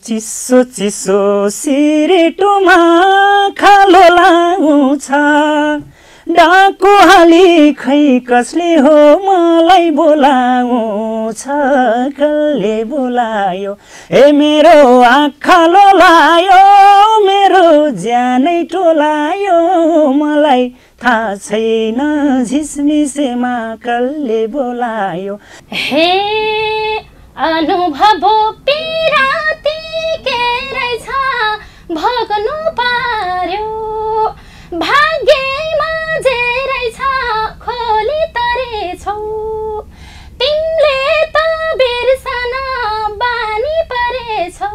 चिसो चिसो सिरेटोमा खालो लाउँछ डाको हाली खै कसले हो मलाई बोलाउँछ कसले बोलायो ए मेरो आँखालो लायो मेरो ज्यानै टोलायो मलाई थाहा छैन झिसमिसेमा कसले बोलायो हे अनुभव पिराती के रहेछ भग्नु पर्यो भाग्यमा जे रहेछ खोली तरेछौ तिमीले त बिर्सन बानी परेछौ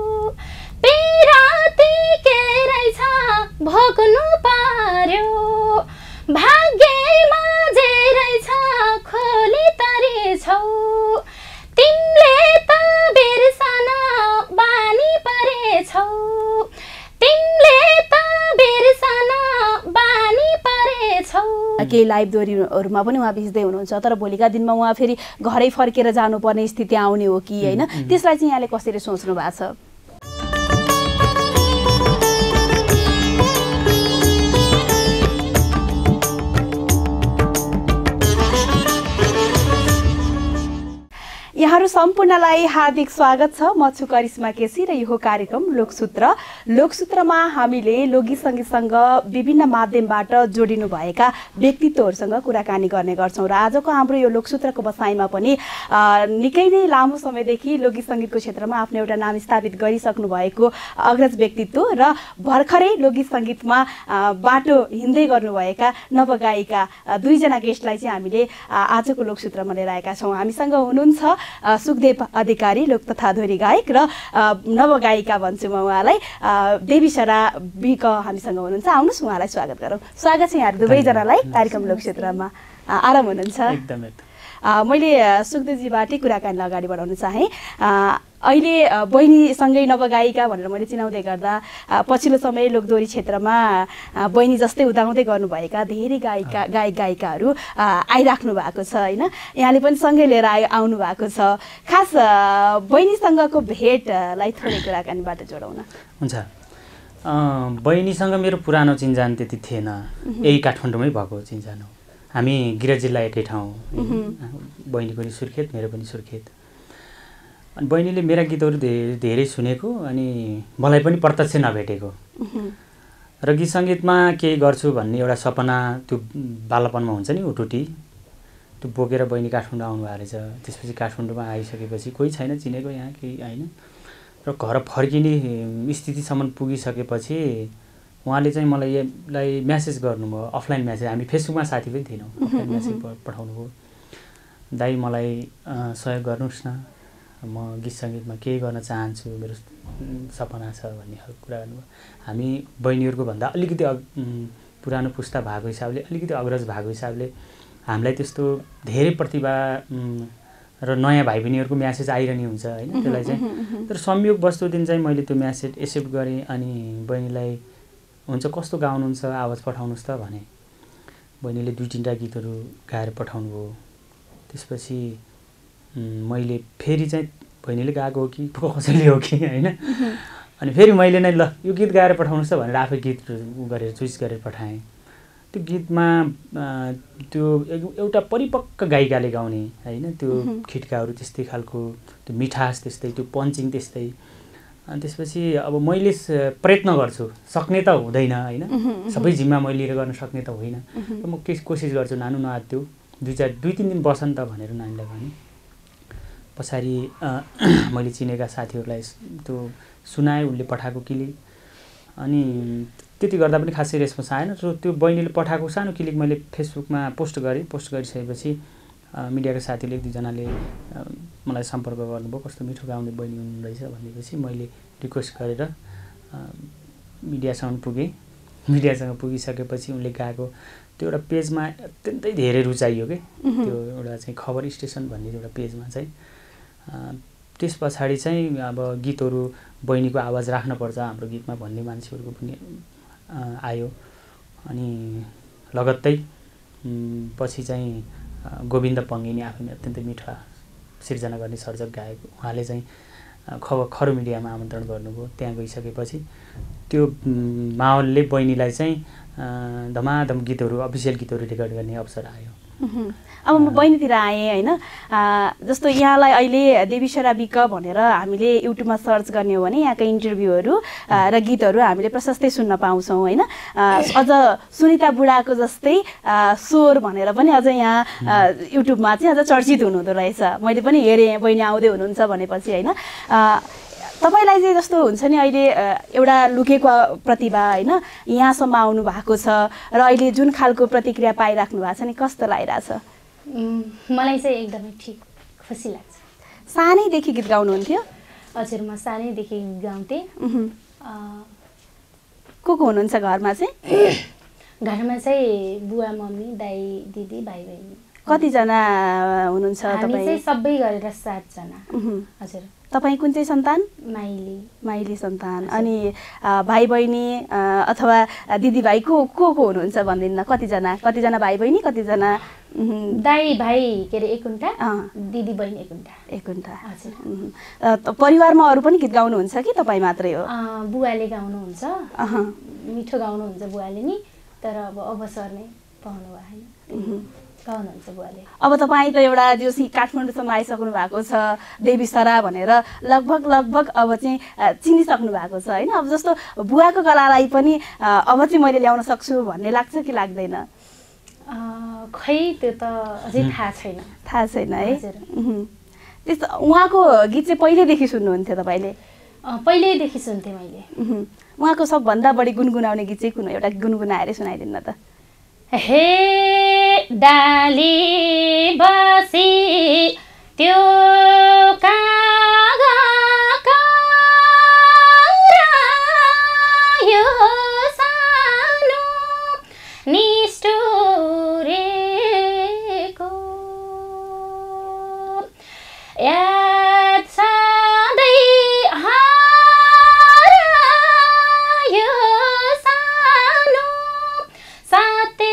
पिराती के रहेछ भग्नु पर्यो भाग्यमा जे रहेछ खोली तरेछौ तिमीले त बिर्सन बानी परेछौ तिमीले त बिर्सन बानी परेछौ। केही लाइभ दोहोरीहरूमा पनि उहाँ भिज्दै हुनुहुन्छ तर भोलिका दिनमा उहाँ फेरि घरै फर्केर जानुपर्ने स्थिति आउने हो कि होइन त्यसलाई चाहिँ यहाँले कसरी सोच्नु भएको छ? यहाँहरू सम्पूर्णलाई हार्दिक स्वागत छ। म छु करिश्मा केसी र यो कार्यक्रम लोकसूत्र। लोकसूत्रमा हामीले लोकगीत सङ्गीतसँग विभिन्न माध्यमबाट जोडिनु भएका व्यक्तित्वहरूसँग कुराकानी गर्ने गर्छौँ र आजको हाम्रो यो लोकसूत्रको बसाइमा पनि निकै नै लामो समयदेखि लोकगीत सङ्गीतको क्षेत्रमा आफ्नो एउटा नाम स्थापित गरिसक्नु भएको अग्रज व्यक्तित्व र भर्खरै लोकगीत सङ्गीतमा बाटो हिँड्दै गर्नुभएका नवगायिका दुईजना गेस्टलाई चाहिँ हामीले आजको लोकसूत्रमा लिएर आएका छौँ। हामीसँग हुनुहुन्छ सुखदेव अधिकारी लोक तथा दोहोरी गायक र नवगायिका भन्छु म उहाँलाई देवीसरा बिक हामीसँग हुनुहुन्छ। आउनुहोस् उहाँलाई स्वागत गरौँ। स्वागत छ यहाँहरू दुवैजनालाई कार्यक्रम लोकक्षेत्रमा। आराम हुनुहुन्छ? एकदमै। मैले सुखदेवजीबाटै कुराकानी अगाडि बढाउन चाहेँ। अहिले बहिनीसँगै नवगायिका भनेर मैले चिनाउँदै गर्दा पछिल्लो समय लोकदोहोरी क्षेत्रमा बहिनी जस्तै उदाउँदै गर्नुभएका धेरै गायक गायिकाहरू आइराख्नु भएको छ होइन। यहाँले पनि सँगै लिएर आउनु भएको छ। खास बहिनीसँगको भेटलाई थोरै कुराकानीबाट जोडाउन। हुन्छ। बहिनीसँग मेरो पुरानो चिन्जान त्यति थिएन, यही काठमाडौँमै भएको चिन्जान हो। हामी गिरिजा जिल्ला एकै ठाउँ, बहिनीको पनि सुर्खेत मेरो पनि सुर्खेत। अनि बहिनीले मेरा गीतहरू धेरै सुनेको अनि मलाई पनि प्रत्यक्ष नभेटेको र गीत सङ्गीतमा केही गर्छु भन्ने एउटा सपना त्यो बालपनमा हुन्छ नि उटुटी, त्यो बोकेर बहिनी काठमाडौँ आउनु भएको रहेछ। त्यसपछि काठमाडौँमा आइसकेपछि कोही छैन चिनेको यहाँ केही होइन र घर फर्किने स्थितिसम्म पुगिसकेपछि उहाँले चाहिँ मलाई म्यासेज गर्नुभयो, अफलाइन म्यासेज। हामी फेसबुकमा साथी पनि थिएनौँ, अफलाइन म्यासेज पठाउनु भयो, दाइ मलाई सहयोग गर्नुहोस् न, म गीत सङ्गीतमा केही गर्न चाहन्छु, मेरो सपना छ भन्ने खालको कुरा गर्नुभयो। हामी बहिनीहरूको भन्दा अलिकति पुरानो पुस्ता भएको हिसाबले अलिकति अग्रज भएको हिसाबले हामीलाई त्यस्तो धेरै प्रतिभा र नयाँ भाइ बहिनीहरूको म्यासेज आइरहने हुन्छ होइन। त्यसलाई चाहिँ तर संयोग वस्तु दिन चाहिँ मैले त्यो म्यासेज एक्सेप्ट गरेँ अनि बहिनीलाई हुन्छ कस्तो गाउनुहुन्छ आवाज पठाउनुहोस् त भने। बहिनीले 2-3टा गीतहरू गाएर पठाउनु भयो। त्यसपछि मैले फेरि चाहिँ बहिनीले गाएको हो कि कसैले हो कि होइन, अनि फेरि मैले नै ल यो गीत गाएर पठाउनुहोस् त भनेर आफै गीत गरेर चुइस गरेर पठाएँ। त्यो गीतमा त्यो एउटा परिपक्व गायिकाले गाउने होइन, त्यो खिटकाहरू त्यस्तै खालको, त्यो मिठास त्यस्तै, त्यो पन्चिङ त्यस्तै। अनि त्यसपछि अब मैले प्रयत्न गर्छु, सक्ने त हुँदैन होइन, सबै जिम्मा मैले लिएर गर्न सक्ने त होइन, र म कोसिस गर्छु नानु नआत्यो 2-3 दिन बस नि त भनेर नानीलाई भने। पछाडि मैले चिनेका साथीहरूलाई त्यो सुनाएँ, उनले पठाएको क्लिप, अनि त्यति गर्दा पनि खासै रेस्पोन्स आएन। र त्यो बहिनीले पठाएको सानो क्लिप मैले फेसबुकमा पोस्ट गरेँ। पोस्ट गरिसकेपछि मिडियाका साथीले 1-2जनाले मलाई सम्पर्क गर्नुभयो, कस्तो मिठो गाउने बहिनी हुनुहुँदैछ भनेपछि मैले रिक्वेस्ट गरेर मिडियासँग पुगेँ। मिडियासँग पुगिसकेपछि उनले गाएको त्यो एउटा पेजमा अत्यन्तै धेरै रुचाइयो कि, त्यो एउटा चाहिँ खबर स्टेसन भन्ने एउटा पेजमा चाहिँ। त्यस पछाडि चाहिँ अब गीतहरू बहिनीको आवाज राख्नुपर्छ हाम्रो गीतमा भन्ने मान्छेहरूको पनि आयो। अनि लगत्तै पछि चाहिँ गोविन्द पङ्गिनी आफैमा अत्यन्तै मिठा सिर्जना गर्ने सर्जक गायक, उहाँले चाहिँ खरो मिडियामा आमन्त्रण गर्नुभयो। त्यहाँ गइसकेपछि त्यो माहौलले बहिनीलाई चाहिँ धमाधम गीतहरू अफिसियल गीतहरू रेकर्ड गर्ने अवसर आयो। अब म बहिनीतिर आएँ होइन, जस्तो यहाँलाई अहिले देवीश्वरा विक भनेर हामीले युट्युबमा सर्च गर्ने हो भने यहाँका इन्टरभ्यूहरू र गीतहरू हामीले प्रशस्तै सुन्न पाउँछौँ होइन। अझ सुनिता बुढाको जस्तै स्वर भनेर पनि अझ यहाँ युट्युबमा चाहिँ अझ चर्चित हुनुहुँदो रहेछ। मैले पनि हेरेँ बहिनी आउँदै हुनुहुन्छ भनेपछि होइन। तपाईँलाई चाहिँ जस्तो हुन्छ नि अहिले एउटा लुकेको प्रतिभा होइन यहाँसम्म आउनु भएको छ र अहिले जुन खालको प्रतिक्रिया पाइराख्नु भएको छ नि कस्तो लागिरहेछ? मलाई चाहिँ एकदमै ठिक खुसी लाग्छ। सानैदेखि गीत गाउनुहुन्थ्यो? हजुर, म सानैदेखि गीत गाउँथेँ। को हुनुहुन्छ घरमा चाहिँ? घरमा चाहिँ बुवा, मम्मी, दाइ, दिदी, भाइ, बहिनी। कतिजना हुनुहुन्छ तपाईँ? हामी चाहिँ सबै गरेर 7 जना। हजुर। तपाईँ कुन चाहिँ सन्तान? माइली सन्तान। अनि भाइ बहिनी अथवा दिदीभाइ को हुनुहुन्छ भन्दिनु न? कतिजना भाइ बहिनी, कतिजना? दाइ भाइ के अरे 1 कुन्टा, दिदी बहिनी 1 कुन्टा। हजुर। परिवारमा अरू पनि गीत गाउनुहुन्छ कि तपाईँ मात्रै हो? बुवाले गाउनुहुन्छ, मिठो गाउनुहुन्छ बुवाले नि, तर अब अवसर नै पाउनु भएन, गाउनुहुन्छ बुवाले। अब तपाईँ त एउटा जो काठमाडौँसम्म आइसक्नु भएको छ, देवीश्वरा भनेर लगभग अब चाहिँ चिनिसक्नु भएको छ होइन। अब जस्तो बुवाको कलालाई पनि अब चाहिँ मैले ल्याउन सक्छु भन्ने लाग्छ कि लाग्दैन? खै त्यो त अझै थाहा छैन है। त्यस्तो उहाँको गीत चाहिँ पहिल्यैदेखि सुन्नुहुन्थ्यो तपाईँले? पहिल्यैदेखि सुन्थेँ मैले। उहाँको सबभन्दा बढी गुनगुनाउने गीत चाहिँ कुन? एउटा गुनगुनाएर सुनाइदिनु न त। हे डाली बसी त्यो यो सानो निष्ठुरेको याद सधैँ हरायो सानो साते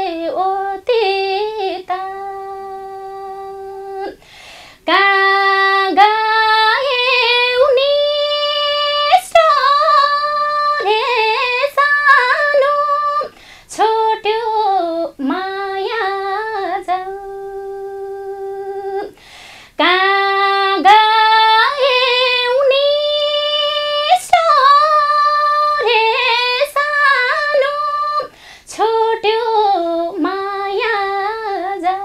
ओतिता कहाँ गयौ निष्ठुरे सानो छोट्यो माया जाऊ कहाँ गयौ निष्ठुरे सानो छोट्यो माया जाऊ।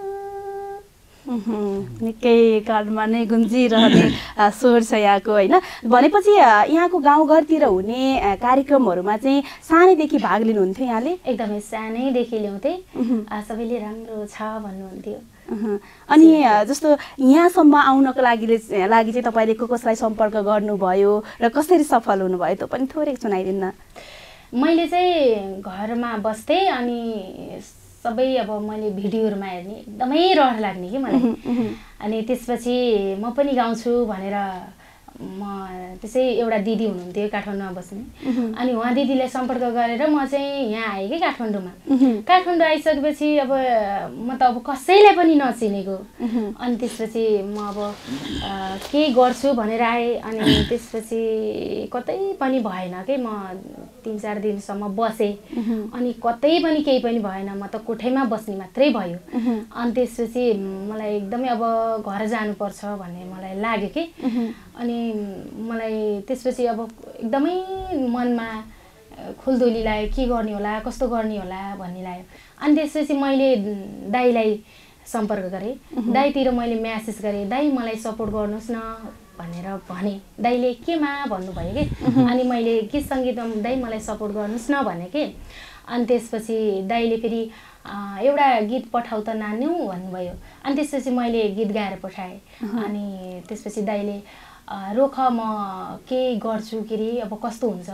निकै कानमा नै गुन्जिरहने स्वर छ यहाँको होइन। भनेपछि यहाँको गाउँघरतिर हुने कार्यक्रमहरूमा चाहिँ सानैदेखि भाग लिनुहुन्थ्यो यहाँले? एकदमै सानैदेखि ल्याउँथेँ, सबैले राम्रो छ भन्नुहुन्थ्यो। अनि जस्तो यहाँसम्म आउनको लागि चाहिँ तपाईँले कसलाई सम्पर्क गर्नुभयो र कसरी सफल हुनुभयो त्यो पनि थोरै सुनाइदिनु न। मैले चाहिँ घरमा बस्थेँ अनि सबै अब मैले भिडियोहरूमा हेर्ने एकदमै रहर लाग्ने कि मलाई। अनि त्यसपछि म पनि गाउँछु भनेर म त्यसै एउटा दिदी हुनुहुन्थ्यो काठमाडौँमा बस्ने, अनि उहाँ दिदीलाई सम्पर्क गरेर म चाहिँ यहाँ आएँ कि काठमाडौँमा। काठमाडौँ आइसकेपछि अब म त अब कसैलाई पनि नचिनेको, अनि त्यसपछि म अब केही गर्छु भनेर आएँ। अनि त्यसपछि कतै पनि भएन कि म 3-4 दिनसम्म बसेँ, अनि कतै पनि केही पनि भएन, म त कोठैमा बस्ने मात्रै भयो। अनि त्यसपछि मलाई एकदमै अब घर जानुपर्छ भन्ने मलाई लाग्यो कि, अनि मलाई त्यसपछि अब एकदमै मनमा खुल्दुली लाग्यो, के गर्ने होला, कस्तो गर्ने होला भन्ने लाग्यो। अनि त्यसपछि मैले दाइलाई सम्पर्क गरेँ, दाइतिर मैले म्यासेज गरेँ, दाइ मलाई सपोर्ट गर्नुहोस् न भनेर भने। दाइले केमा भन्नुभयो कि, अनि मैले गीत सङ्गीतमा दाइ मलाई सपोर्ट गर्नुहोस् न भने कि। अनि त्यसपछि दाइले फेरि एउटा गीत पठाउ त नान्यौ भन्नुभयो। अनि त्यसपछि मैले गीत गाएर पठाएँ। अनि त्यसपछि दाइले रोख म के गर्छु के अरे अब कस्तो हुन्छ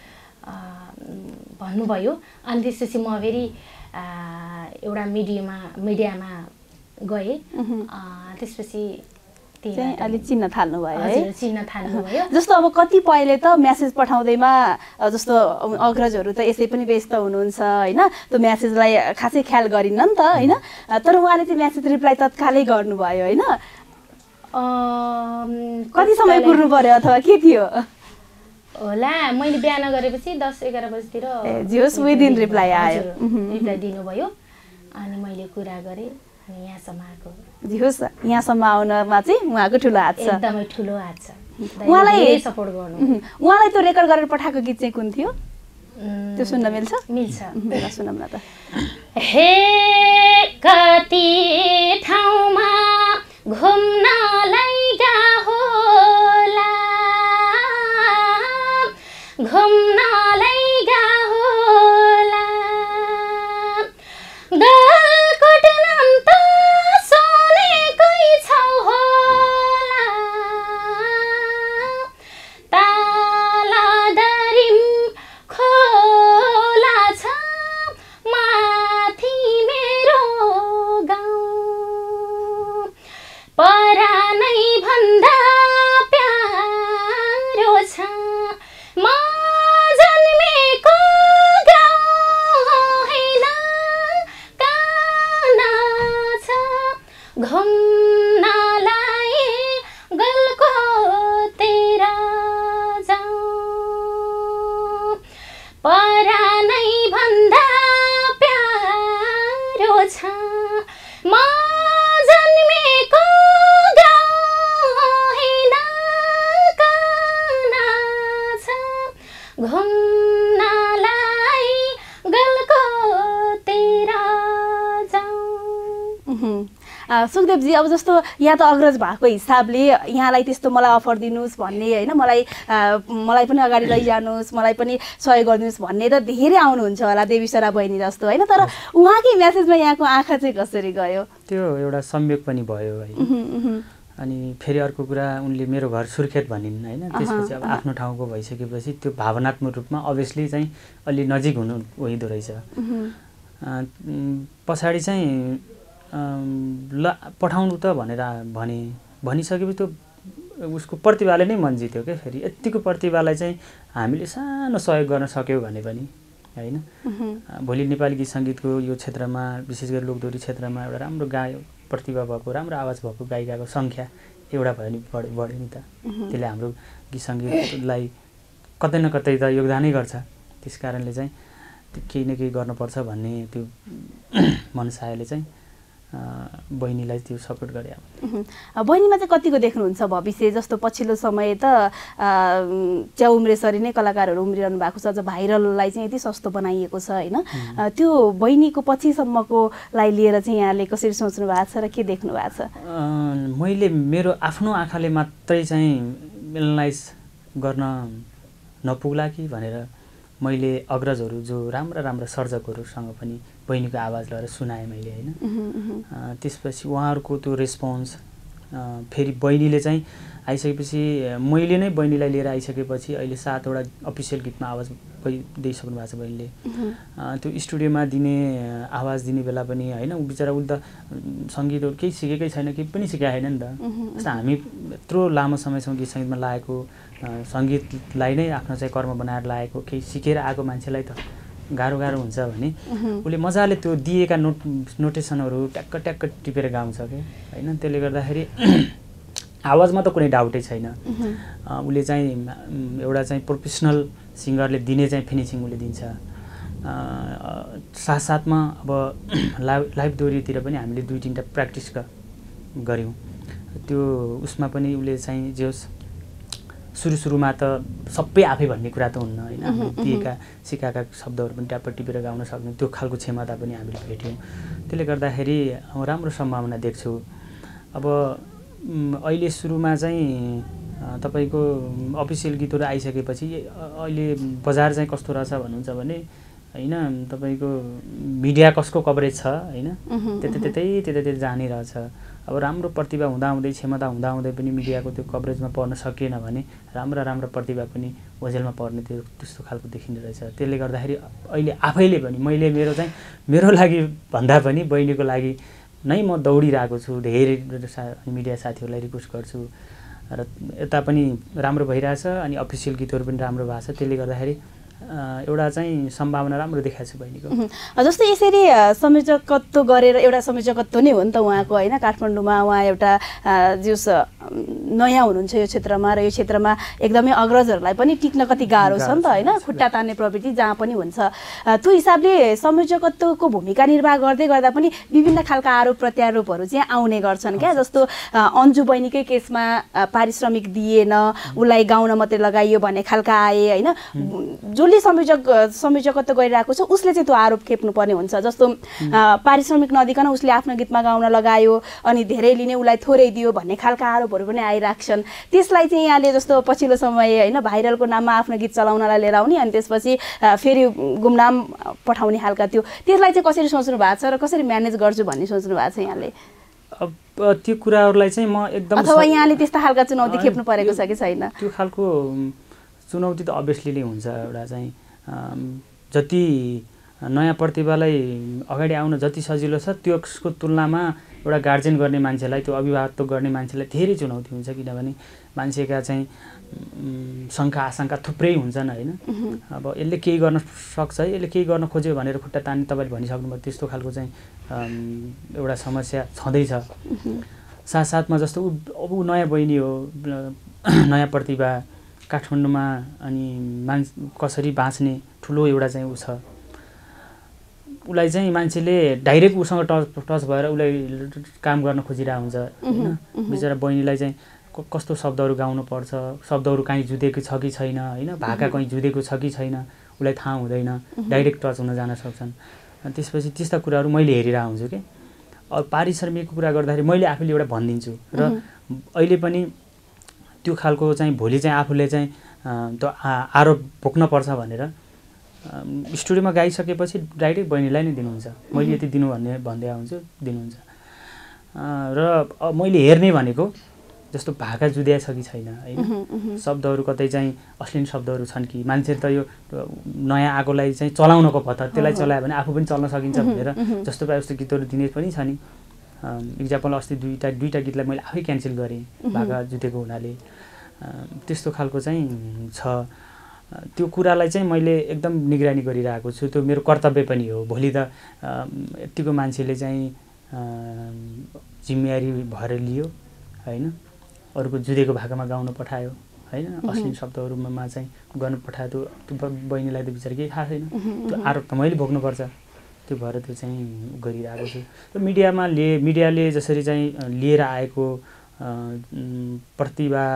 भन्नुभयो। अनि त्यसपछि म फेरि एउटा मिडियामा गएँ। त्यसपछि अलिक चिन्न थाल्नुभयो है? चिन्न थाल्नुभयो। जस्तो अब कतिपयले त म्यासेज पठाउँदैमा जस्तो अग्रजहरू त यसै पनि व्यस्त हुनुहुन्छ होइन, त्यो म्यासेजलाई खासै ख्याल गरिन्न नि त होइन, तर उहाँले चाहिँ म्यासेज रिप्लाई तत्कालै गर्नुभयो होइन। कति समय कुर्नु पर्यो अथवा के थियो? होला मैले बिहान गरेपछि 10-11 बजीतिर जियोस् विदिन रिप्लाई आयो। रिप्लाई दिनुभयो अनि मैले कुरा गरेँ अनि यहाँसम्म आएको। जियोस् यहाँसम्म आउनमा चाहिँ उहाँको ठुलो हात छ। एकदमै ठुलो हात छ। उहाँलाई सपोर्ट गर्नु। उहाँलाई त्यो रेकर्ड गरेर पठाएको गीत चाहिँ कुन थियो? त्यो सुन्न मिल्छ? मिल्छ। सुनौँ न त। हे कति ठाउँमा घुम्नलाई होला घुम्नलाई होला गलकोट नाम त सुनेकै छौ होला तालादरिम खोला छ माथि मेरो गाउँ परानै भन्दा प्यारो छ म जन्मेको गाउँ होइन काना छ घुम्नलाई गलकोटेर जाउँ परानै भन्दा प्यारो छ म जन्मेको गाउँ होइन काना छ घुम्नलाई गलकोटेर जाउँ। सुखदेवजी अब जस्तो यहाँ त अग्रज भएको हिसाबले यहाँलाई त्यस्तो मलाई अफर दिनुहोस् भन्ने होइन मलाई पनि अगाडि लैजानुहोस् मलाई पनि सहयोग गरिदिनुहोस् भन्ने त धेरै आउनुहुन्छ होला देवीसरा बहिनी जस्तो होइन तर उहाँकै म्यासेजमा यहाँको आँखा चाहिँ कसरी गयो? त्यो एउटा संयोग पनि भयो है। अनि फेरि अर्को कुरा उनले मेरो घर सुर्खेत भनिन् होइन। त्यसपछि अब आफ्नो ठाउँको भइसकेपछि त्यो भावनात्मक रूपमा अभियसली चाहिँ अलि नजिक हुनु हुँदो रहेछ। पछाडि चाहिँ ल पठाउनु त भनेर भनिसकेपछि त्यो उसको प्रतिभाले नै मन जित्यो क्या। फेरि यतिको प्रतिभालाई चाहिँ हामीले सानो सहयोग गर्न सक्यौँ भने पनि होइन भोलि नेपाली गीत सङ्गीतको यो क्षेत्रमा विशेष गरी लोकदोहोरी क्षेत्रमा एउटा राम्रो प्रतिभा भएको राम्रो आवाज भएको गायिकाको सङ्ख्या एउटा भयो नि बढ्यो नि त। त्यसले हाम्रो गीत सङ्गीतलाई कतै न कतै त योगदानै गर्छ। त्यस कारणले चाहिँ केही न केही गर्नुपर्छ भन्ने त्यो मनसायले चाहिँ बहिनीलाई त्यो सपोर्ट गरे। बहिनीमा चाहिँ कतिको देख्नुहुन्छ भविष्य? जस्तो पछिल्लो समय त च्या उम्रेसरी नै कलाकारहरू उम्रिरहनु भएको छ। अझ भाइरललाई चाहिँ यति सस्तो बनाइएको छ होइन। त्यो बहिनीको पछिसम्मकोलाई लिएर चाहिँ यहाँले कसरी सोच्नु भएको छ र के देख्नु भएको छ? मैले मेरो आफ्नो आँखाले मात्रै चाहिँ एनालाइज गर्न नपुग्ला कि भनेर मैले अग्रजहरू जो राम्रा सर्जकहरूसँग पनि बहिनीको आवाज लिएर सुनाएँ मैले होइन। त्यसपछि उहाँहरूको त्यो रेस्पोन्स फेरि बहिनीले चाहिँ आइसकेपछि मैले नै बहिनीलाई लिएर आइसकेपछि अहिले 7वटा अफिसियल गीतमा आवाज दिइसक्नु भएको छ बहिनीले। त्यो स्टुडियोमा दिने आवाज दिने बेला पनि होइन ऊ बिचरा उल्ट सङ्गीतहरू केही सिकेकै छैन केही पनि सिकाएको छैन नि त। जस्तो हामी यत्रो लामो समयसम्म गीत सङ्गीतमा लागेको सङ्गीतलाई नै आफ्नो चाहिँ कर्म बनाएर लागेको केही सिकेर आएको मान्छेलाई त गाह्रो हुन्छ भने उसले मजाले त्यो दिएका नोटेसनहरू ट्याक्क टिपेर गाउँछ क्या होइन। त्यसले गर्दाखेरि आवाजमा त कुनै डाउटै छैन। उसले चाहिँ एउटा चाहिँ प्रोफेसनल सिङ्गरले दिने चाहिँ फिनिसिङ उसले दिन्छ। साथसाथमा अब लाइभ दोहोरीतिर पनि हामीले 2-3टा प्र्याक्टिस गऱ्यौँ। त्यो उसमा पनि उसले चाहिँ जे होस् सुरुमा त सबै आफै भन्ने कुरा त हुन्न होइन। दिएका सिकाएका शब्दहरू पनि ट्याप्प टिपेर गाउन सक्ने त्यो खालको क्षमता पनि हामीले भेट्यौँ। त्यसले गर्दाखेरि राम्रो सम्भावना देख्छु। अब अहिले सुरुमा चाहिँ तपाईँको अफिसियल गीतहरू आइसकेपछि अहिले बजार चाहिँ कस्तो रहेछ भन्नुहुन्छ भने होइन तपाईँको मिडिया कसको कभरेज छ होइन त्यतै जाने रहेछ। अब राम्रो प्रतिभा हुँदाहुँदै क्षमता हुँदाहुँदै पनि मिडियाको त्यो कभरेजमा पर्न सकिएन भने राम्रा प्रतिभा पनि ओझेलमा पर्ने त्यस्तो खालको देखिने रहेछ। त्यसले गर्दाखेरि अहिले आफैले पनि मैले मेरो लागि भन्दा पनि बहिनीको लागि नै म दौडिरहेको छु। धेरै मिडिया साथीहरूलाई रिक्वेस्ट गर्छु र यता पनि राम्रो भइरहेछ अनि अफिसियल गीतहरू पनि राम्रो भएको छ। त्यसले गर्दाखेरि एउटा चाहिँ सम्भावना राम्रो देखाएको छ बहिनीको। जस्तै यसरी संयोजकत्व गरेर एउटा संयोजकत्व नै हो नि त उहाँको होइन। काठमाडौँमा उहाँ एउटा जुस नयाँ हुनुहुन्छ यो क्षेत्रमा र यो क्षेत्रमा एकदमै अग्रजहरूलाई पनि टिक्न कति गाह्रो छ नि त होइन, खुट्टा तान्ने प्रवृत्ति जहाँ पनि हुन्छ। त्यो हिसाबले संयोजकत्वको भूमिका निर्वाह गर्दै गर्दा पनि विभिन्न खालका आरोप प्रत्यारोपहरू चाहिँ आउने गर्छन् क्या। जस्तो अन्जु बहिनीकै केसमा पारिश्रमिक दिएन, उसलाई गाउन मात्रै लगाइयो भन्ने खालका आए होइन। जसले संयोजकत्व गरिरहेको छ उसले चाहिँ त्यो आरोप खेप्नुपर्ने हुन्छ। जस्तो पारिश्रमिक नदिकन उसले आफ्नो गीतमा गाउन लगायो अनि धेरै लिने, उसलाई थोरै दियो भन्ने खालका आरोपहरू पनि आइराख्छन्। त्यसलाई चाहिँ यहाँले जस्तो पछिल्लो समय होइन भाइरलको नाममा आफ्नो गीत चलाउनलाई लिएर आउने अनि त्यसपछि फेरि गुमनाम पठाउने खालका त्यसलाई चाहिँ कसरी सोच्नु भएको छ र कसरी म्यानेज गर्छु भन्ने सोच्नु भएको छ यहाँले? अब त्यो कुराहरूलाई चाहिँ म एकदम, अथवा यहाँले त्यस्ता खालका चुनौती खेप्नु परेको छ कि छैन? त्यो खालको चुनौती त अभियसली नै हुन्छ। एउटा चाहिँ जति नयाँ प्रतिभालाई अगाडि आउन जति सजिलो छ त्यसको तुलनामा एउटा गार्जेन गर्ने मान्छेलाई, त्यो अभिभावकत्व गर्ने मान्छेलाई धेरै चुनौती हुन्छ। किनभने मान्छेका चाहिँ शङ्का आशंका थुप्रै हुन्छन् होइन। अब यसले केही गर्न सक्छ है, यसले केही गर्न खोज्यो भनेर खुट्टा तान्ने तपाईँले भनिसक्नुभयो, त्यस्तो खालको चाहिँ एउटा समस्या छँदैछ। साथसाथमा जस्तो अब ऊ नयाँ बहिनी हो, नयाँ प्रतिभा काठमाडौँमा, अनि कसरी बाँच्ने ठुलो एउटा चाहिँ ऊ छ। उसलाई चाहिँ मान्छेले डाइरेक्ट उसँग टच भएर उसलाई काम गर्न खोजिरहेको हुन्छ होइन। बिचरा बहिनीलाई चाहिँ कस्तो शब्दहरू गाउनु पर्छ, शब्दहरू कहीँ जुधेको छ कि छैन होइन, भाका कहीँ जुधेको छ कि छैन उसलाई थाहा हुँदैन, डाइरेक्ट टच हुन जान सक्छन्। अनि त्यसपछि त्यस्ता कुराहरू मैले हेरिरहेको हुन्छु कि। अब पारिश्रमिकको कुरा गर्दाखेरि मैले आफूले एउटा भनिदिन्छु र अहिले पनि त्यो खालको चाहिँ भोलि चाहिँ आफूले चाहिँ त्यो आरोप भोग्नुपर्छ भनेर स्टुडियोमा गाइसकेपछि डाइरेक्ट बहिनीलाई नै दिनुहुन्छ, मैले यति दिनु भन्दै हुन्छु, दिनुहुन्छ। र मैले हेर्ने भनेको जस्तो भाका जुध्या छ कि छैन होइन, शब्दहरू कतै चाहिँ अश्लील शब्दहरू छन् कि, मान्छे त यो नयाँ आगोलाई चाहिँ चलाउनको पत्ता, त्यसलाई चलायो भने आफू पनि चल्न सकिन्छ भनेर जस्तो पाए जस्तो गीतहरू दिने पनि छ नि। इक्जाम्पल अस्ति दुईवटा गीतलाई मैले आफै क्यान्सल गरेँ भाका जुधेको हुनाले। त्यस्तो खालको चाहिँ छ। त्यो कुरालाई चाहिँ मैले एकदम निगरानी गरिरहेको छु, त्यो मेरो कर्तव्य पनि हो। भोलि त यतिको मान्छेले चाहिँ जिम्मेवारी भएर लियो होइन, अरूको जुधेको भाकामा गाउन पठायो होइन, अश्लील शब्दहरूमा चाहिँ गर्न पठायो, त्यो बहिनीलाई त बिचरा केही थाहा छैन, त्यो आरोप त मैले भोग्नुपर्छ। त्यो भएर त्यो चाहिँ गरिरहेको छु। र मिडियाले जसरी चाहिँ लिएर आएको प्रतिभा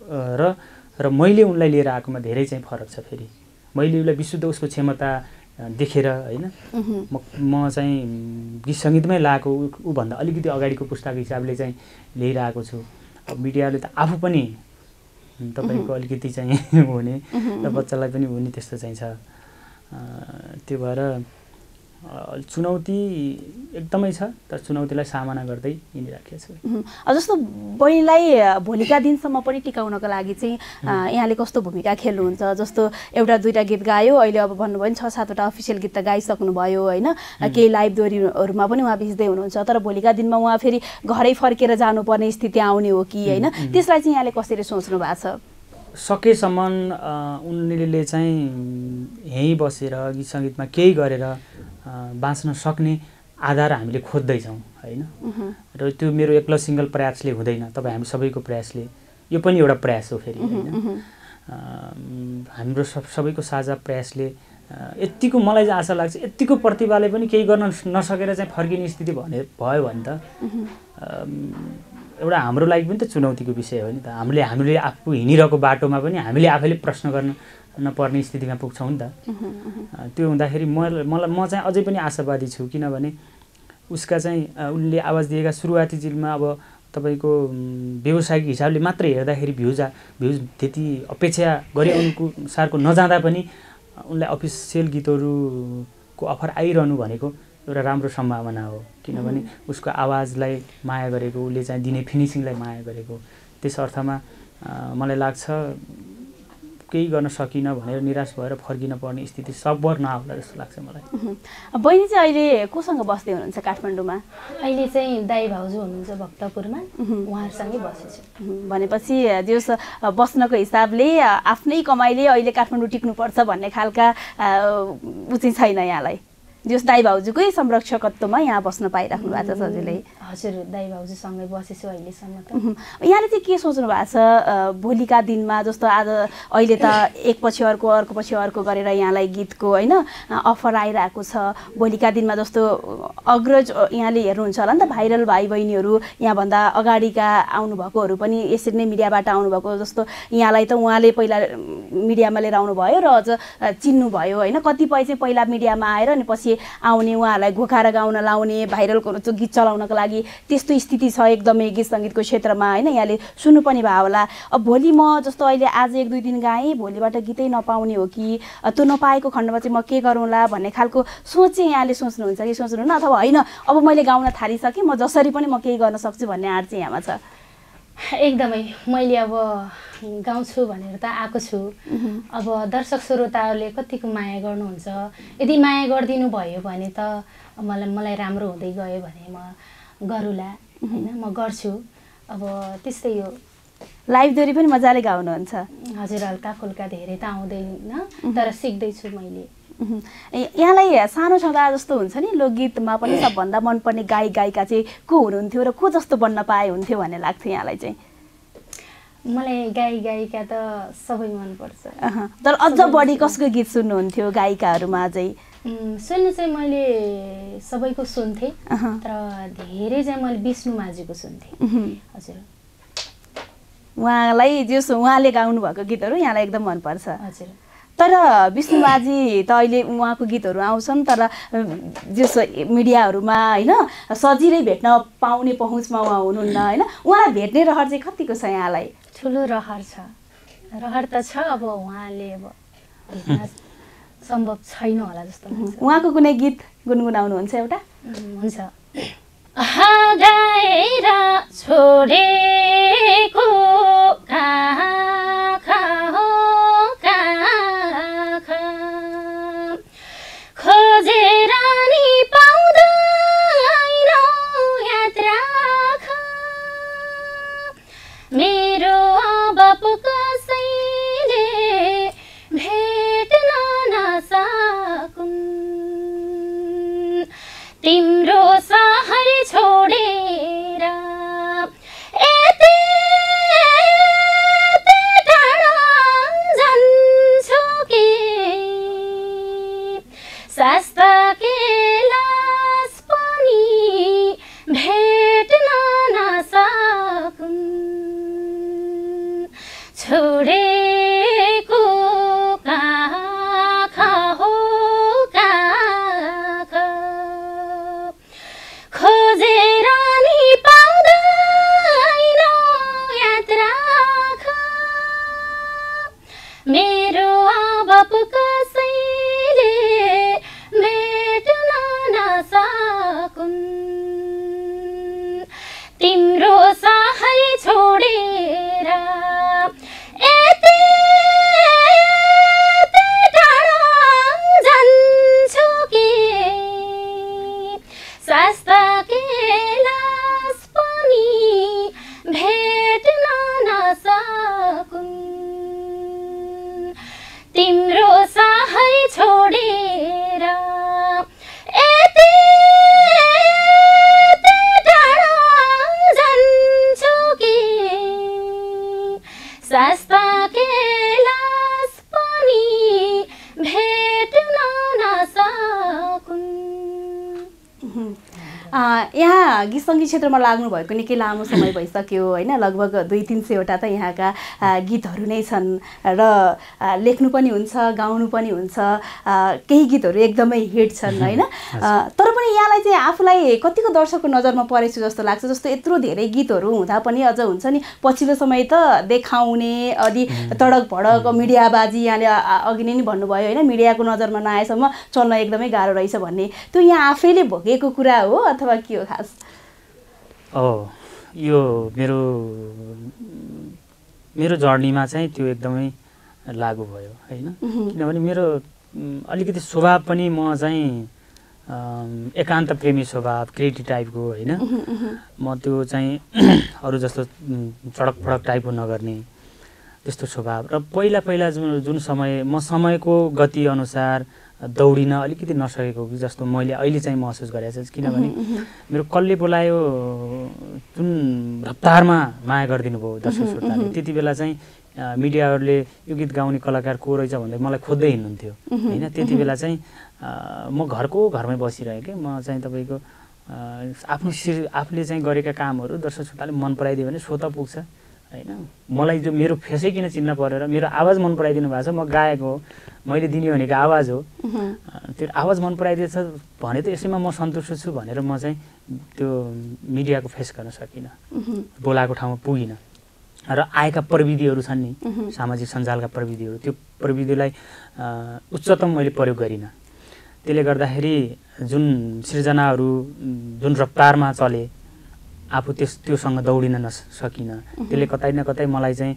र मैले उनलाई लिएर आएकोमा धेरै चाहिँ फरक छ। फेरि मैले उसलाई विशुद्ध उसको क्षमता देखेर होइन, म चाहिँ गीत सङ्गीतमै लागेको ऊभन्दा अलिकति अगाडिको पुस्ताको हिसाबले चाहिँ ल्याइरहेको छु। अब मिडियाले त आफू पनि तपाईँको अलिकति चाहिँ हुने र बच्चालाई पनि हुने त्यस्तो चाहिँ छ। त्यो भएर चुनौती एकदमै छ, तर चुनौतीलाई सामना गर्दै हिँडिराखेको छु। जस्तो बहिनीलाई भोलिका दिनसम्म पनि टिकाउनको लागि चाहिँ यहाँले कस्तो भूमिका खेल्नुहुन्छ? जस्तो एउटा दुईवटा गीत गायो, अहिले अब भन्नुभयो नि 6-7वटा अफिसियल गीत त गाइसक्नुभयो होइन, केही लाइभ दोहोरीहरूमा पनि उहाँ भिज्दै हुनुहुन्छ, तर भोलिका दिनमा उहाँ फेरि घरै फर्केर जानुपर्ने स्थिति आउने हो कि होइन, त्यसलाई चाहिँ यहाँले कसरी सोच्नु भएको छ? सकेसम्म उनले चाहिँ यहीँ बसेर गीत सङ्गीतमा केही गरेर बाँच्न सक्ने आधार हामीले खोज्दैछौँ होइन। र त्यो मेरो एक्लो सिङ्गल प्रयासले हुँदैन, तपाईँ हामी सबैको प्रयासले, यो पनि एउटा प्रयास हो फेरि होइन। हाम्रो सबैको साझा प्रयासले यतिको मलाई चाहिँ आशा लाग्छ, यतिको प्रतिभाले पनि केही गर्न नसकेर चाहिँ फर्किने स्थिति भयो भने त एउटा हाम्रो लागि पनि त चुनौतीको विषय हो नि त। हामीले आफू हिँडिरहेको बाटोमा पनि हामीले आफैले प्रश्न गर्न नपर्ने स्थितिमा पुग्छौँ नि त। त्यो हुँदाखेरि म चाहिँ अझै पनि आशावादी छु, किनभने उसका चाहिँ उनले आवाज दिएका सुरुवाती चिजमा अब तपाईँको व्यावसायिक हिसाबले मात्रै हेर्दाखेरि भ्युज त्यति अपेक्षा गरे अनुसारको नजाँदा पनि उनलाई अफिसियल गीतहरूको अफर आइरहनु भनेको एउटा राम्रो सम्भावना हो। किनभने उसको आवाजलाई माया गरेको, उसले चाहिँ दिने फिनिसिङलाई माया गरेको, त्यस अर्थमा मलाई लाग्छ केही गर्न सकिनँ भनेर निराश भएर फर्किन पर्ने स्थिति सबभर नआउला जस्तो लाग्छ मलाई। बहिनी चाहिँ अहिले कोसँग बस्दै हुनुहुन्छ काठमाडौँमा? अहिले चाहिँ दाइ भाउजू हुनुहुन्छ भक्तपुरमा, उहाँहरूसँगै बसेछु। भनेपछि दिवस बस्नको हिसाबले आफ्नै कमाइले अहिले काठमाडौँ टिक्नुपर्छ भन्ने खालका ऊ चाहिँ छैन यहाँलाई? जस दाइ भाउजूकै संरक्षकत्वमा यहाँ बस्न पाइराख्नु भएको छ सजिलै। हजुर, दाइ भाउजूसँगै बसेछु अहिलेसम्म त। यहाँले चाहिँ के सोच्नु भएको छ भोलिका दिनमा, जस्तो आज अहिले त एक पछि अर्को अर्को पछि अर्को गरेर यहाँलाई गीतको होइन अफर आइरहेको छ। भोलिका दिनमा जस्तो अग्रज यहाँले हेर्नुहुन्छ होला नि त, भाइरल भाइ बहिनीहरू यहाँभन्दा अगाडिका आउनुभएकोहरू पनि यसरी नै मिडियाबाट आउनुभएको, जस्तो यहाँलाई त उहाँले पहिला मिडियामा लिएर आउनुभयो र अझ चिन्नुभयो होइन। कतिपय चाहिँ पहिला मिडियामा आएर अनि पछि आउने, उहाँहरूलाई घोखाएर गाउन लाउने, भाइरलको गीत चलाउनको लागि त्यस्तो स्थिति छ एकदमै गीत सङ्गीतको क्षेत्रमा होइन। यहाँले सुन्नु पनि भयो होला। अब भोलि म जस्तो अहिले आज 1-2 दिन गाएँ, भोलिबाट गीतै नपाउने हो कि, त्यो नपाएको खण्डमा चाहिँ म के गरौँला भन्ने खालको सोच चाहिँ यहाँले सोच्नुहुन्छ कि सोच्नुहुन्न, अथवा होइन अब मैले गाउन थालिसकेँ, म जसरी पनि म केही गर्न सक्छु भन्ने आँट चाहिँ यहाँमा छ? एकदमै, मैले अब गाउँछु भनेर त आएको छु। अब दर्शक श्रोताहरूले कतिको माया गर्नुहुन्छ, यदि माया गरिदिनु भयो भने त मलाई राम्रो हुँदै गयो भने म गरौँला होइन, म गर्छु। अब त्यस्तै हो। लाइभ दोहोरी पनि मजाले गाउनुहुन्छ? हजुर, हल्का फुल्का, धेरै त आउँदैन तर सिक्दैछु मैले। यहाँलाई सानो छँदा जस्तो हुन्छ नि लोकगीतमा पनि सबभन्दा मनपर्ने गायक गायिका चाहिँ को हुनुहुन्थ्यो र को जस्तो बन्न पाए हुन्थ्यो भन्ने लाग्थ्यो यहाँलाई चाहिँ? मलाई गायक गायिका त सबै मनपर्छ, तर अझ बढी कसको गीत सुन्नुहुन्थ्यो गायिकाहरूमा चाहिँ? सुन्नु चाहिँ मैले सबैको सुन्थेँ, तर धेरै चाहिँ मैले विष्णु माझीको सुन्थेँ। हजुर, उहाँलाई उहाँले गाउनु भएको गीतहरू यहाँलाई एकदम मनपर्छ? हजुर। तर विष्णु माझी त अहिले उहाँको गीतहरू आउँछन्, तर मिडियाहरूमा होइन सजिलै भेट्न पाउने पहुँचमा उहाँ हुनुहुन्न होइन। उहाँलाई भेट्ने रहर चाहिँ कतिको छ यहाँलाई? ठुलो रहर छ, रहर त छ। अब उहाँले अब भेट्न सम्भव छैन होला जस्तो लाग्छ। उहाँको कुनै गीत गुनगुनाउनुहुन्छ एउटा? हुन्छ। गाएर छोडेको खोजेर नि पाउँदैन यात्रा मेरो अब कसैले भेट्न नसकुन् तिम्रो सहर छोडेर यति टाढा जान्छु कि शास्ता के लास पनि भेट्न नसकुन् छोडेको कहाँ हो कहाँ खोजेर नि पाउँदैन यात्रा मेरो अब कसैले भेट्न नसकुन् तिम्रो सहर छोडेर यति टाढा जान्छु कि शास्ता के लास पनि भेट्न नसकुन् तिम्रो सहर छोडेर यति टाढा जान्छु कि शास्ता के लास पनि भेट्न नसकुन्। यहाँ गीत सङ्गीत क्षेत्रमा लाग्नु भएको निकै लामो समय भइसक्यो होइन। लगभग 200-300वटा त यहाँका गीतहरू नै छन् र लेख्नु पनि हुन्छ, गाउनु पनि हुन्छ, केही गीतहरू एकदमै हिट छन् होइन। तर पनि यहाँलाई चाहिँ आफूलाई कतिको दर्शकको नजरमा परेछु जस्तो लाग्छ? जस्तो यत्रो धेरै गीतहरू हुँदा पनि अझ हुन्छ नि पछिल्लो समय त देखाउने अलि तडक भडक मिडियाबाजी, यहाँले अघि नै भन्नुभयो होइन, मिडियाको नजरमा नआएसम्म चल्न एकदमै गाह्रो रहेछ भन्ने, त्यो यहाँ आफैले भोगेको कुरा हो अथवा के हो खास? यो मेरो जर्नीमा चाहिँ त्यो एकदमै लागु भयो होइन। किनभने मेरो अलिकति स्वभाव पनि म चाहिँ एकान्त प्रेमी स्वभाव, क्रिएटिभ टाइपको होइन। म त्यो चाहिँ अरू जस्तो चडक फडक टाइपको नगर्ने त्यस्तो स्वभाव। र पहिला जुन समय म समयको गति अनुसार दौडिन अलिकति नसकेको कि जस्तो मैले अहिले चाहिँ महसुस गरेको छु किनभने मेरो कसले बोलायो जुन रफ्तारमा माया गरिदिनु भयो दर्शक श्रोताले त्यति बेला चाहिँ मिडियाहरूले यो गीत गाउने कलाकार को रहेछ भन्दै मलाई खोज्दै हिँड्नुहुन्थ्यो होइन त्यति बेला चाहिँ म घरमै बसिरहेँ कि म चाहिँ तपाईँको आफूले चाहिँ गरेका कामहरू दर्शक श्रोताले मन पराइदियो भने स्वतः पुग्छ होइन मलाई जो मेरो फेसै किन चिन्न परेर मेरो आवाज मन पराइदिनु भएको छ म गाएको हो मैले दिने भनेको आवाज हो त्यो आवाज मन पराइदिएछ भने त यसैमा म सन्तुष्ट छु भनेर म चाहिँ त्यो मिडियाको फेस गर्न सकिनँ बोलाएको ठाउँमा पुगिनँ र आएका प्रविधिहरू छन् नि सामाजिक सञ्जालका प्रविधिहरू त्यो प्रविधिलाई उच्चतम मैले प्रयोग गरिनँ त्यसले गर्दाखेरि जुन सृजनाहरू जुन रफ्तारमा चले आफू त्योसँग दौडिन नसकिनँ त्यसले कतै न कतै मलाई चाहिँ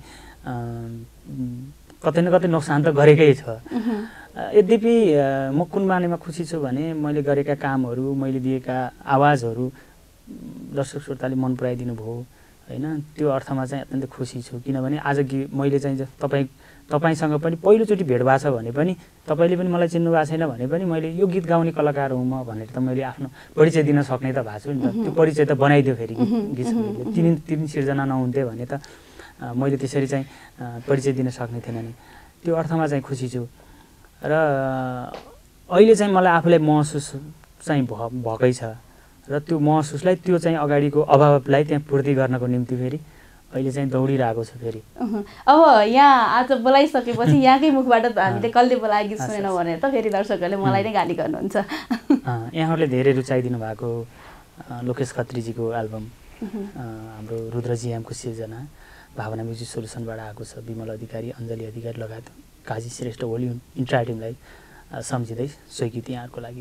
कतै न कतै नोक्सान त गरेकै छ यद्यपि म कुन मानेमा खुसी छु भने मैले गरेका कामहरू मैले दिएका आवाजहरू दर्शक श्रोताले मन पराइदिनु भयो होइन त्यो अर्थमा चाहिँ अत्यन्त खुसी छु किनभने आज मैले चाहिँ तपाईसँग पनि पहिलोचोटि भेट भएको छ भने पनि तपाईँले पनि मलाई चिन्नु भएको छैन भने पनि मैले यो गीत गाउने कलाकार हुँ म भनेर त मैले आफ्नो परिचय दिन सक्ने त भएको छु नि त त्यो परिचय त बनाइदियो फेरि गीत तिन सिर्जना नहुन्थे भने त मैले त्यसरी चाहिँ परिचय दिन सक्ने थिएन नि त्यो अर्थमा चाहिँ खुसी छु र अहिले चाहिँ मलाई आफूलाई महसुस चाहिँ भएकै छ र त्यो महसुसलाई त्यो चाहिँ अगाडिको अभावलाई त्यहाँ पूर्ति गर्नको निम्ति फेरि अहिले चाहिँ दौडिरहेको छु फेरि अब यहाँ आज बोलाइसकेपछि यहाँकै मुखबाट हामीले कसले बोलाएको गीत सुनेन भनेर त फेरि दर्शकहरूले मलाई नै गाली गर्नुहुन्छ यहाँहरूले धेरै रुचाइदिनु भएको लोकेश खत्रीजीको एल्बम हाम्रो रुद्रजिएमको सिर्जना भावना म्युजिक सोल्युसनबाट आएको छ विमल अधिकारी अञ्जली अधिकारी लगायत काजी श्रेष्ठ होली इन्ट्रा टिमलाई सम्झिँदै सोही गीत यहाँहरूको लागि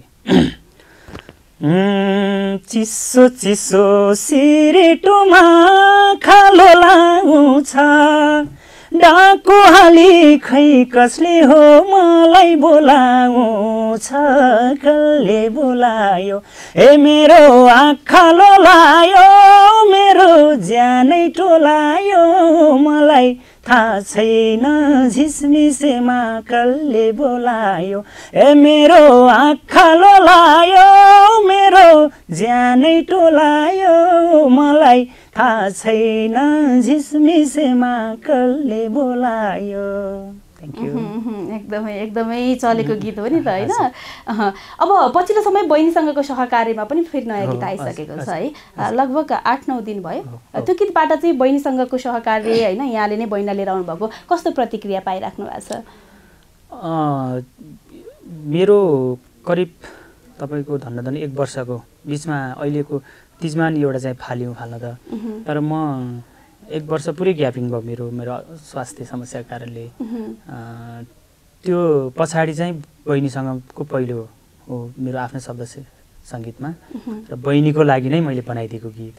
चिसो चिसो सिरेटोमा खालो लाउँछ डाको हाली खै कसले हो मलाई बोलाउँछ कसले बोलायो ए मेरो आँखालो लायो मेरो ज्यानै टोलायो मलाई थाहा छैन झिसमिसेमा कसले बोलायो ए मेरो आँखालो लायो मेरो ज्यानै टोलायो मलाई थाहा छैन झिसमिसेमा कसले बोलायो थ्याङ्क यू एकदमै चलेको गीत हो नि त होइन अब पछिल्लो समय बहिनीसँगको सहकार्यमा पनि फेरि नयाँ गीत आइसकेको छ है लगभग 8-9 दिन भयो त्यो गीतबाट चाहिँ बहिनीसँगको सहकार्य होइन यहाँले नै बहिनीलाई लिएर आउनुभएको कस्तो प्रतिक्रिया पाइराख्नु भएको छ मेरो करिब तपाईँको धन्न 1 वर्षको बिचमा अहिलेको तिजमा नि एउटा चाहिँ फाल्न त तर म 1 वर्ष पुरै ग्यापिङ भयो मेरो स्वास्थ्य समस्याको कारणले त्यो पछाडि चाहिँ बहिनीसँगको पहिलो हो मेरो आफ्नो शब्द सङ्गीतमा र बहिनीको लागि नै मैले बनाइदिएको गीत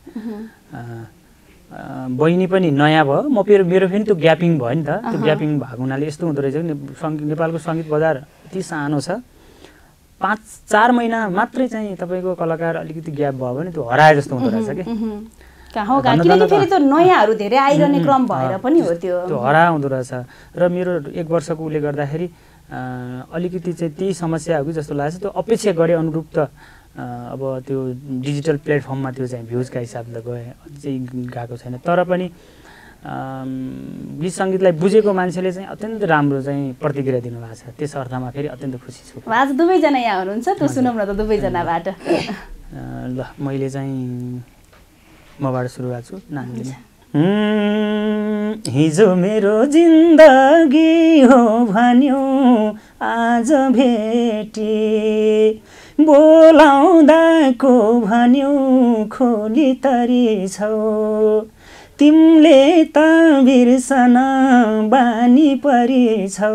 बहिनी पनि नयाँ भयो मेरो फेरि त्यो ग्यापिङ भयो नि त त्यो ग्यापिङ भएको हुनाले यस्तो हुँदो रहेछ नेपालको सङ्गीत बजार यति सानो छ 5-4 महिना मात्रै चाहिँ तपाईँको कलाकार अलिकति ग्याप भयो भने त्यो हराए जस्तो हुँदो रहेछ कि किनकि फेरि त्यो नयाँहरू धेरै आइरहने क्रम भएर पनि हो त्यो हरा हुँदो रहेछ र मेरो 1 वर्षको उसले गर्दाखेरि अलिकति चाहिँ त्यही समस्या हो कि जस्तो लाग्छ त्यो अपेक्षा गरे अनुरूप त अब त्यो डिजिटल प्लेटफर्ममा त्यो चाहिँ भ्युजका हिसाबले अझै गएको छैन तर पनि गीत सङ्गीतलाई बुझेको मान्छेले चाहिँ अत्यन्त राम्रो चाहिँ प्रतिक्रिया दिनुभएको छ त्यस अर्थमा फेरि अत्यन्त खुसी छु आज दुवैजना यहाँ हुनुहुन्छ त्यो सुनौँ न त दुवैजनाबाट ल मैले चाहिँ मबाट सुरु गर्छु नानीले हिजो मेरो जिन्दगी हो भन्यो आज भेटी बोलाउँदाको भन्यो खोली तरी छौ तिमीले त बिर्सन बानी परी छौ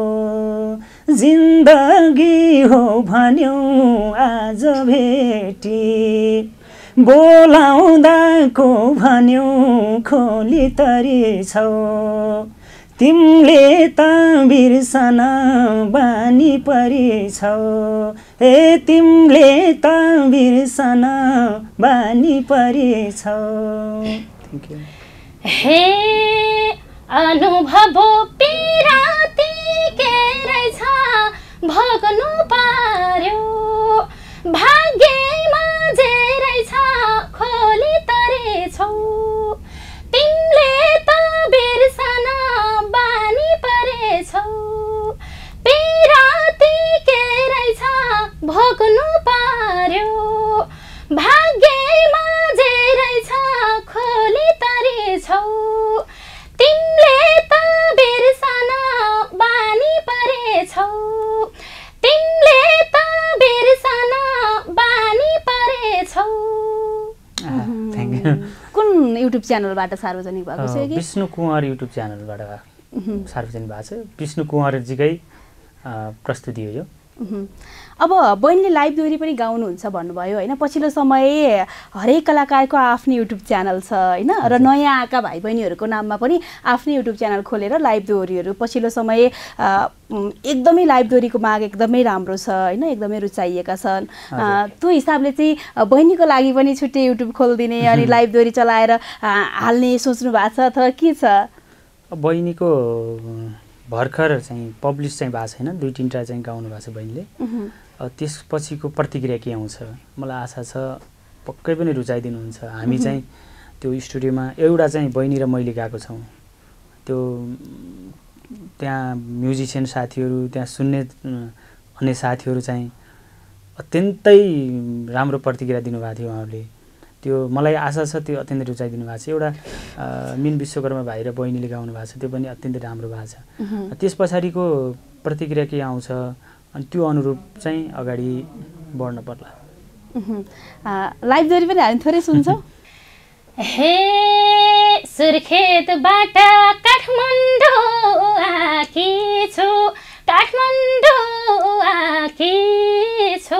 जिन्दगी हो भन्यो आज भेटी बोलाउँदाको भन्यो खोली तरी छौ तिमीले त बिर्सन बानी परी छौ ए तिमीले त बिर्सन बानी परी छौ थ्याङ्क यू हे अनुभव पिराती के रहेछ भग्नु पिराती के रहेछ भोग्नु पर्यो भाग्यमा जे रहेछ खोली तरेछौ तिमीले त बिर्सन बानी परेछौ तिमीले त बिर्सन बानी परेछौ। कुन युट्युब च्यानलबाट सार्वजनिक भएको छ? विष्णु कुँवर युट्युब च्यानलबाट सार्वजनिक भएको छ। विष्णु कुँवरजीकै प्रस्तुति हो यो। अब बहिनीले लाइभ दोहोरी पनि गाउनुहुन्छ भन्नुभयो होइन, पछिल्लो समय हरेक कलाकारको आफ्नो युट्युब च्यानल छ होइन, र नयाँ आएका भाइ बहिनीहरूको नाममा पनि आफ्नो युट्युब च्यानल खोलेर लाइभ दोहोरीहरू पछिल्लो समय एकदमै लाइभ दोहोरीको माग एकदमै राम्रो छ होइन, एकदमै रुचाइएका छन्। त्यो हिसाबले चाहिँ बहिनीको लागि पनि छुट्टै युट्युब खोलिदिने अनि लाइभ दोहोरी चलाएर हाल्ने सोच्नु भएको छ अथवा के छ? बहिनीको भर्खर चाहिँ पब्लिस चाहिँ भएको छैन, 2-3टा चाहिँ गाउनु भएको छ बहिनीले। त्यसपछिको प्रतिक्रिया के आउँछ मलाई आशा छ पक्कै पनि रुचाइदिनुहुन्छ। हामी चाहिँ त्यो स्टुडियोमा एउटा चाहिँ बहिनी र मैले गएको छौँ, त्यो त्यहाँ म्युजिसियन साथीहरू त्यहाँ सुन्ने अन्य साथीहरू चाहिँ अत्यन्तै राम्रो प्रतिक्रिया दिनुभएको थियो उहाँहरूले। त्यो मलाई आशा छ त्यो अत्यन्तै रुचाइदिनु भएको छ। एउटा मिन विश्वकर्मा भाइ र बहिनीले गाउनु भएको छ, त्यो पनि अत्यन्तै राम्रो भएको छ। त्यस पछाडिको प्रतिक्रिया के आउँछ अनि त्यो अनुरूप चाहिँ अगाडि बढ्न पर्ला। लाइभ दोहोरी पनि हामी थोरै सुन्छौँ। हे सुर्खेतबाट काठमाडौँ आकी छु, काठमाडौँ आकी छु,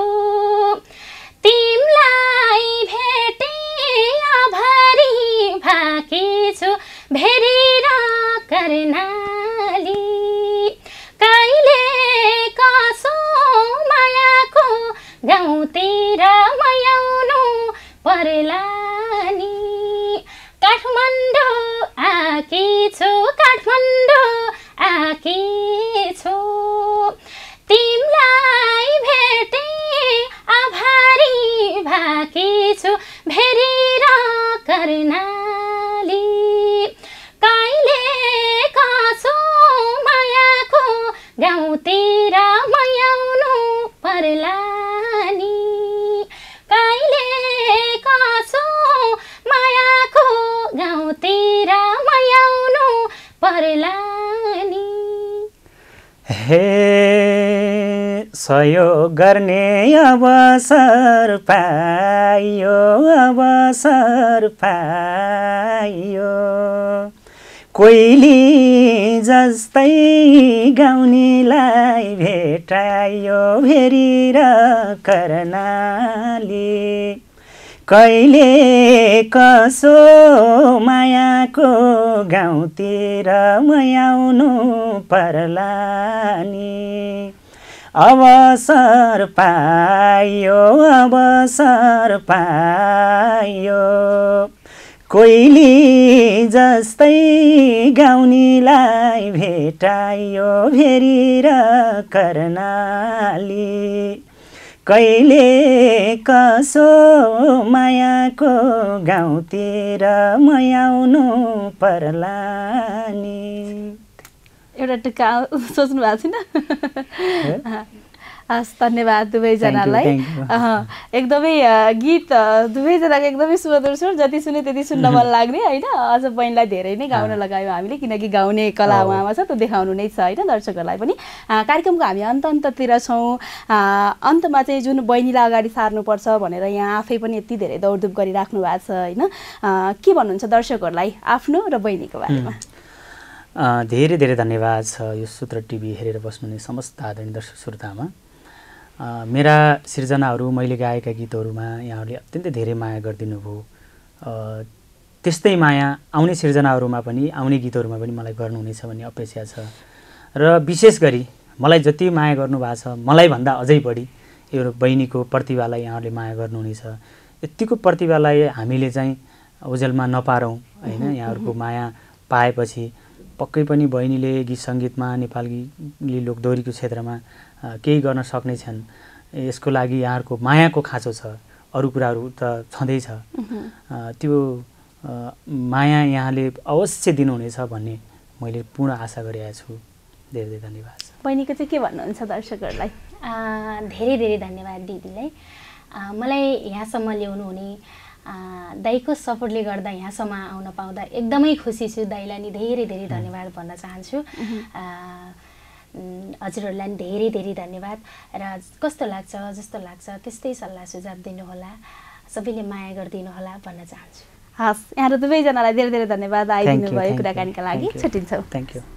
तिमीलाई भेटे आभारी भाकी छु, भेरेर कर्णाली कहिले कसो मायाको गाउँतिर मयाउनु पर्ला नि। काठमाडौँ आकी छु, काठमाडौँ आकी छु, तिमीलाई भेटे आभारी भाकी छु, भेरेर कर्णाली कहिले कसो मायाको गाउँतिर मयाउनु पर्ला नि, कहिले कसो मायाको गाउँतिर मयाउनु पर्ला नि। हे सहयोग गर्ने अवसर पाइयो, अवसर पाइयो, कोइली जस्तै गाउनेलाई भेटायो भेरेर कर्णाली कहिले कसो मायाको गाउँतिर मयाउनु पर्ला नि। अवसर पाइयो, अवसर पाइयो, कोइली जस्तै गाउनेलाई भेटायो भेरेर कर्णाली कहिले कसो मायाको गाउँतिर मयाउनु पर्ला नि। एउटा टुक्का सोच्नु भएको छैन? हस्, धन्यवाद दुवैजनालाई। एकदमै गीत दुवैजनाको एकदमै सुमधुर सुर, जति सुने त्यति सुन्न मन लाग्ने होइन। अझ बहिनीलाई धेरै नै गाउन लगायौँ हामीले, किनकि गाउने कला उहाँमा छ, त्यो देखाउनु नै छ होइन दर्शकहरूलाई पनि। कार्यक्रमको हामी अन्ततिर छौँ। अन्तमा चाहिँ जुन बहिनीलाई अगाडि सार्नुपर्छ भनेर यहाँ आफै पनि यति धेरै दौडधुप गरिराख्नु भएको छ होइन, के भन्नुहुन्छ दर्शकहरूलाई आफ्नो र बहिनीको बारेमा? धेरै धेरै धन्यवाद छ यो सूत्र टिभी हेरेर बस्नुहुने समस्त आदरणीय दर्शक श्रोतामा। मेरा सिर्जनाहरू मैले गाएका गीतहरूमा यहाँहरूले अत्यन्तै धेरै माया गरिदिनु भयो। त्यस्तै माया आउने सिर्जनाहरूमा पनि, आउने गीतहरूमा पनि मलाई गर्नुहुनेछ भन्ने अपेक्षा छ। र विशेष गरी मलाई जति माया गर्नुभएको छ, मलाई भन्दा अझै बढी यो बहिनीको प्रतिभालाई यहाँहरूले माया गर्नुहुनेछ। यतिको प्रतिभालाई हामीले चाहिँ ओझेलमा नपारौँ होइन। यहाँहरूको माया पाएपछि पक्कै पनि बहिनीले गीत सङ्गीतमा, नेपाली लोकदोहोरीको क्षेत्रमा केही गर्न सक्ने छन्। यसको लागि यहाँहरूको मायाको खाँचो छ, अरू कुराहरू त छँदैछ। त्यो माया यहाँले अवश्य दिनुहुनेछ भन्ने मैले पूर्ण आशा गरेको छु। धेरै धेरै धन्यवाद छ। बहिनीको चाहिँ के भन्नुहुन्छ दर्शकहरूलाई? धेरै धेरै धन्यवाद दिदीलाई। मलाई यहाँसम्म ल्याउनु हुने दाइको सपोर्टले गर्दा यहाँसम्म आउन पाउँदा एकदमै खुसी छु। दाइलाई नि धेरै धेरै धन्यवाद भन्न चाहन्छु। हजुरहरूलाई नि धेरै धेरै धन्यवाद। र कस्तो लाग्छ जस्तो लाग्छ त्यस्तै सल्लाह सुझाव दिनुहोला, सबैले माया गरिदिनु होला भन्न चाहन्छु। हस्, यहाँ दुवैजनालाई धेरै धेरै धन्यवाद आइदिनु भयो कुराकानीका लागि। छुट्टिन्छौँ। Thank you.